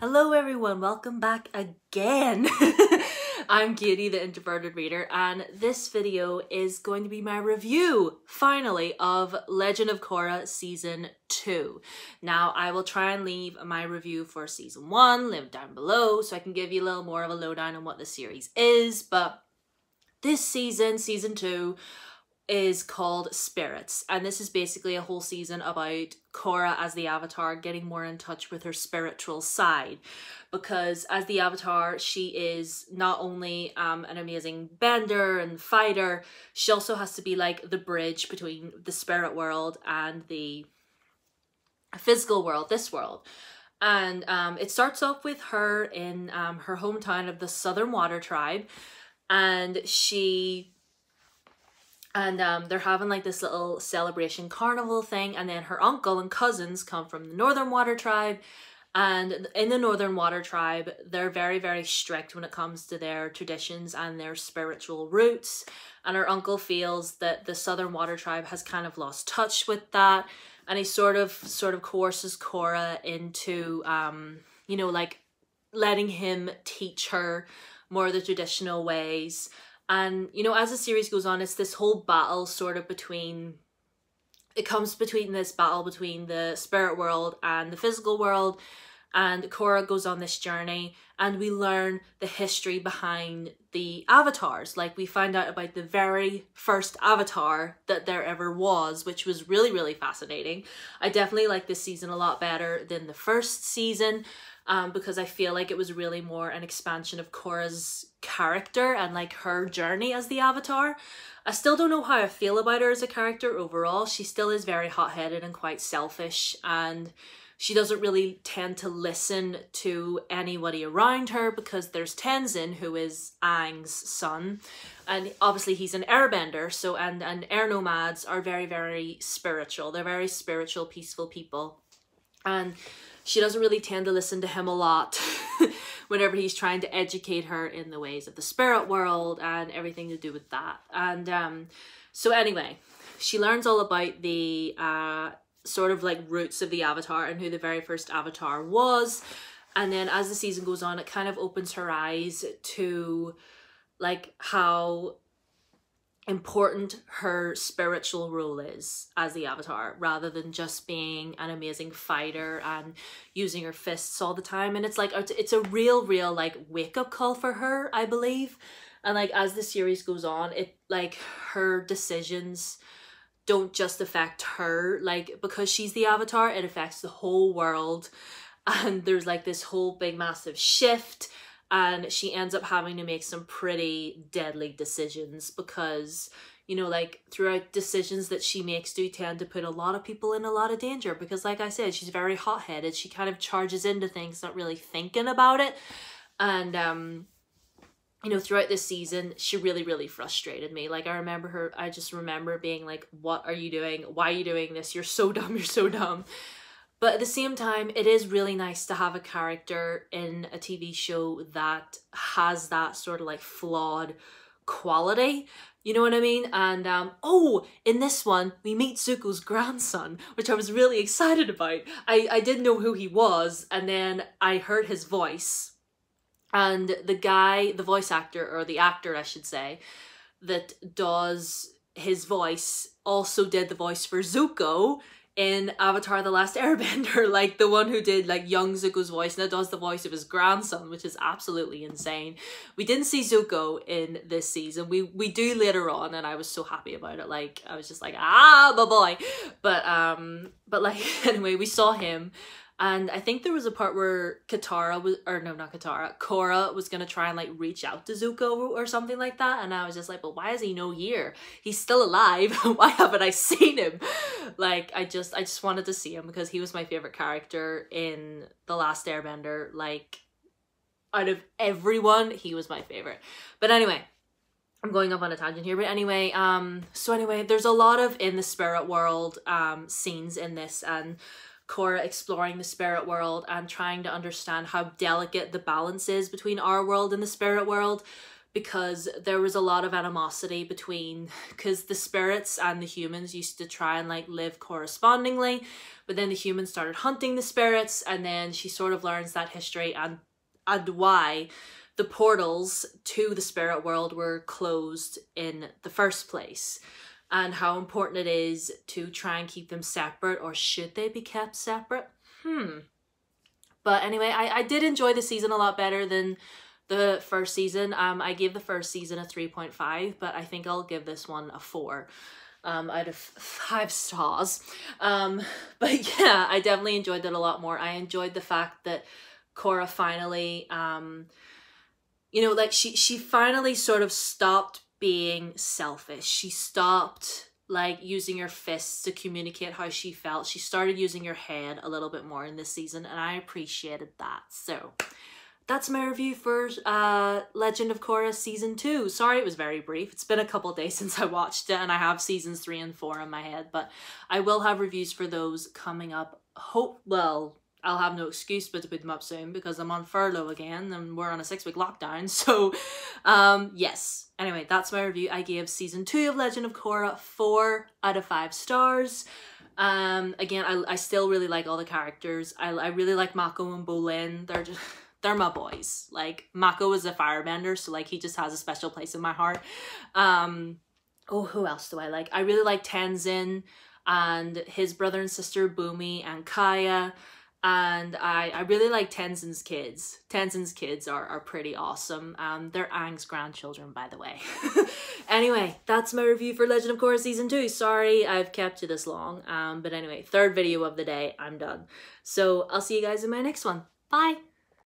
Hello everyone, welcome back again. I'm Katie, the introverted reader, and this video is going to be my review, finally, of Legend of Korra Season 2. Now, I will try and leave my review for Season 1 linked down below so I can give you a little more of a lowdown on what the series is, but this season, Season 2, is called Spirits, and this is basically a whole season about Korra as the Avatar getting more in touch with her spiritual side, because as the Avatar she is not only an amazing bender and fighter, she also has to be like the bridge between the spirit world and the physical world, this world. And it starts off with her in her hometown of the Southern Water Tribe, and they're having like this little celebration carnival thing, and then her uncle and cousins come from the Northern Water Tribe, and in the Northern Water Tribe they're very, very strict when it comes to their traditions and their spiritual roots, and her uncle feels that the Southern Water Tribe has kind of lost touch with that, and he sort of coerces Korra into you know, like letting him teach her more of the traditional ways. And, you know, as the series goes on, it's this whole battle sort of between this battle between the spirit world and the physical world. And Korra goes on this journey, and we learn the history behind the avatars. Like, we find out about the very first avatar that there ever was, which was really, really fascinating. I definitely like this season a lot better than the first season, because I feel like it was really more an expansion of Korra's character and like her journey as the Avatar. I still don't know how I feel about her as a character overall. She still is very hot-headed and quite selfish, and she doesn't really tend to listen to anybody around her, because there's Tenzin, who is Aang's son, and obviously he's an airbender, so and air nomads are very, very spiritual. They're very spiritual, peaceful people, and she doesn't really tend to listen to him a lot whenever he's trying to educate her in the ways of the spirit world and everything to do with that. And so anyway, she learns all about the sort of like roots of the Avatar and who the very first Avatar was. And then as the season goes on, it kind of opens her eyes to like how important her spiritual role is as the Avatar, rather than just being an amazing fighter and using her fists all the time. And it's like, it's a real like wake-up call for her, I believe. And like as the series goes on, it like her decisions don't just affect her, like because she's the Avatar, it affects the whole world. And there's like this whole big massive shift, and she ends up having to make some pretty deadly decisions, because, you know, like throughout decisions that she makes do tend to put a lot of people in a lot of danger, because like I said, she's very hot-headed. She kind of charges into things not really thinking about it. And you know, throughout this season, she really, really frustrated me. Like, I just remember being like, what are you doing? Why are you doing this? You're so dumb, you're so dumb. But at the same time, it is really nice to have a character in a TV show that has that sort of like flawed quality. You know what I mean? And oh, in this one, we meet Zuko's grandson, which I was really excited about. I didn't know who he was, and then I heard his voice. And the guy, the voice actor, or the actor I should say, that does his voice also did the voice for Zuko in Avatar: The Last Airbender, like the one who did like young Zuko's voice, and that does the voice of his grandson, which is absolutely insane. We didn't see Zuko in this season. We do later on, and I was so happy about it. Like, I was just like, ah, my boy. But like, anyway, we saw him. And I think there was a part where Korra was gonna try and like reach out to Zuko or something like that, and I was just like, but why is he no here? He's still alive. Why haven't I seen him? Like, I just wanted to see him, because he was my favorite character in The Last Airbender. Like, out of everyone, he was my favorite. But anyway, I'm going up on a tangent here, but anyway, so anyway, there's a lot of in the spirit world scenes in this, and Korra exploring the spirit world and trying to understand how delicate the balance is between our world and the spirit world, because there was a lot of animosity between, because the spirits and the humans used to try and like live correspondingly, but then the humans started hunting the spirits, and then she sort of learns that history and why the portals to the spirit world were closed in the first place, and how important it is to try and keep them separate, or should they be kept separate? But anyway, I did enjoy the season a lot better than the first season. I gave the first season a 3.5, but I think I'll give this one a 4 out of 5 stars. But yeah, I definitely enjoyed it a lot more. I enjoyed the fact that Korra finally, you know, like she finally sort of stopped being selfish. She stopped like using her fists to communicate how she felt. She started using her head a little bit more in this season, and I appreciated that. So that's my review for Legend of Korra Season 2. Sorry it was very brief. It's been a couple days since I watched it, and I have Seasons 3 and 4 in my head, but I will have reviews for those coming up. Well, I'll have no excuse but to put them up soon because I'm on furlough again and we're on a 6-week lockdown. So yes, anyway, that's my review. I gave Season 2 of Legend of Korra 4 out of 5 stars. Again, I still really like all the characters. I really like Mako and Bolin. They're my boys. Like, Mako is a firebender, so like he just has a special place in my heart. Oh, who else do I like? I really like Tenzin and his brother and sister Bumi and Kaya. And I really like Tenzin's kids. Tenzin's kids are pretty awesome. They're Aang's grandchildren, by the way. Anyway, that's my review for Legend of Korra Season 2. Sorry I've kept you this long. But anyway, 3rd video of the day. I'm done. So I'll see you guys in my next one. Bye!